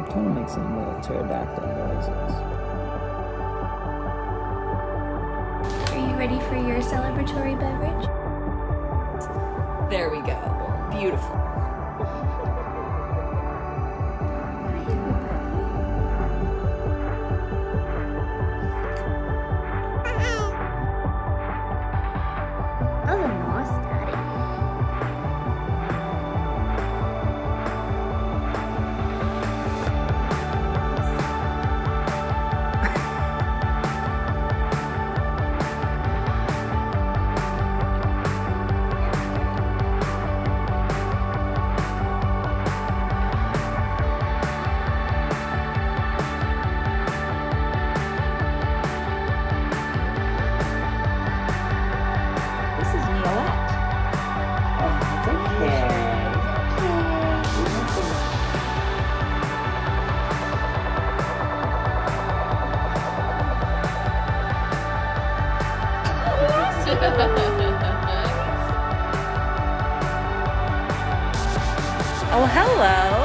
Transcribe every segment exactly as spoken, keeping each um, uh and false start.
trying to make some little pterodactyl noises. Are you ready for your celebratory beverage? There we go. Beautiful. Oh, the moss daddy. Oh, hello.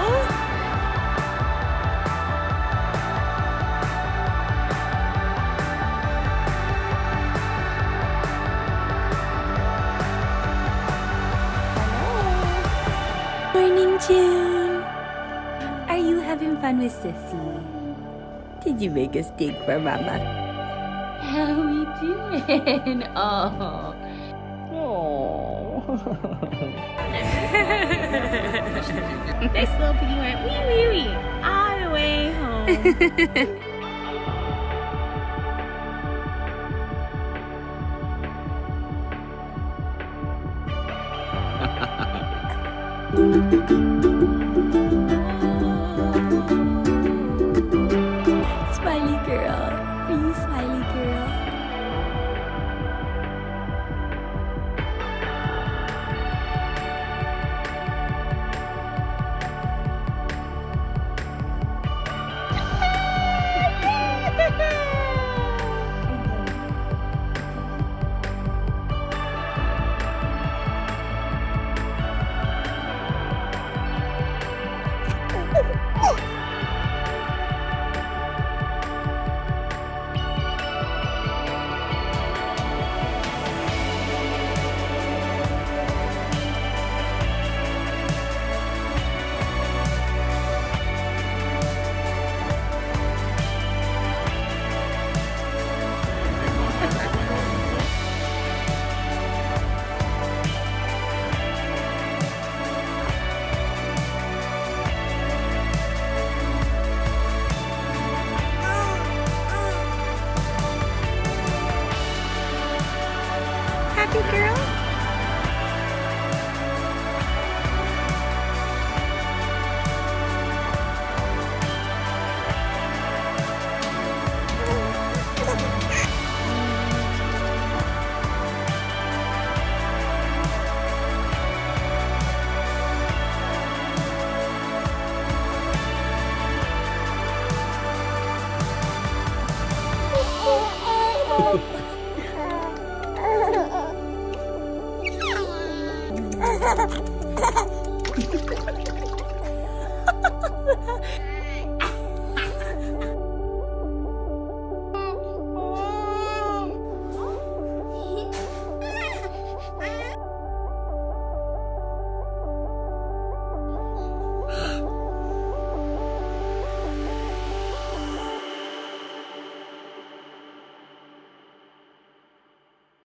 Morning, June. Are you having fun with Sissy? Did you make a steak for Mama? How we doing? Oh. Oh. This little piggy went wee wee wee all the way home. Smiley girl. Are you smiley girl? Happy girl?